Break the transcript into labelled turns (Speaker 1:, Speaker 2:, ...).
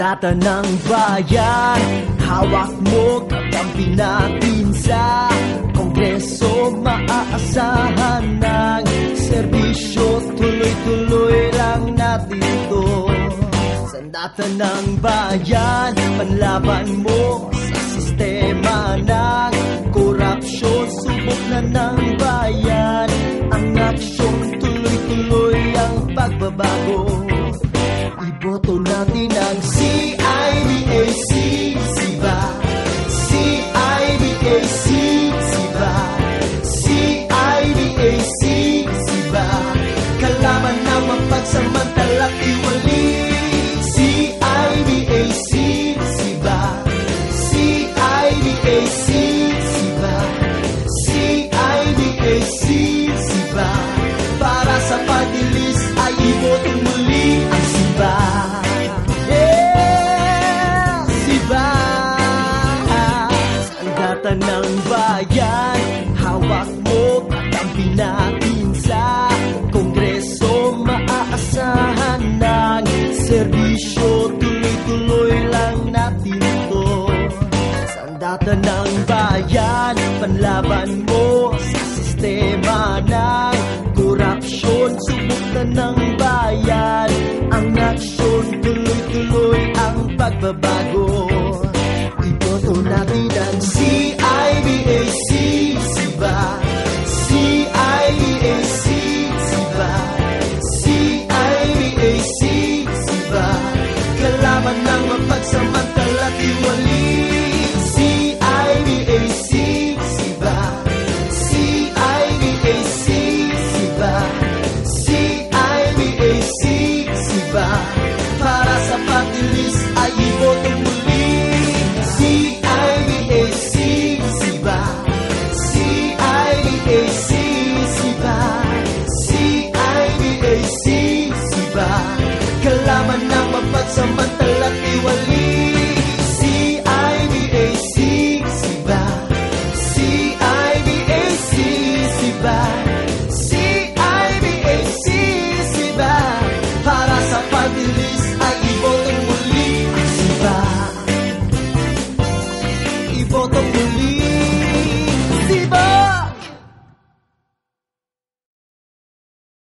Speaker 1: Sandata ng bayan, hawak mo kakampi natin sa Kongreso. Maaasahan ng serbisyo, tuloy-tuloy lang natin to. Sandata ng bayan, panlaban mo sa sistema ng korupsyon. Subok na ng bayan ang aksyon, tuloy-tuloy ang pagbabago. Iboto natin ang CIDAC, SIBA, CIDAC, SIBA, CIDAC, SIBA. Kalaban na mapagsamantala iwali. CIDAC, SIBA, CIDAC, SIBA, CIDAC, SIBA. Para sa party list ay ibotong muli ang SIBA. Yeah, SIBA. Sandata ng bayan, hawak mo kakampi natin sa Kongreso. Maaasahan ng serbisyo, tuloy-tuloy lang natin to. Sandata ng bayan, panlaban mo sa sistema ng korupsyon. Subok na ng bayan ang aksyon, tuloy-tuloy ang pagbabago. Iboto natin ang CIDAC, SIBA, CIDAC, SIBA, CIDAC, SIBA. Kalaban ng mapagsamantala iwali. CIDAC, SIBA, CIDAC, SIBA, CIDAC, SIBA. Para sa party list ay ibotong muli. CIDAC, SIBA, CIDAC, SIBA, CIDAC, SIBA. Kalaban ng mapagsamantala iwali.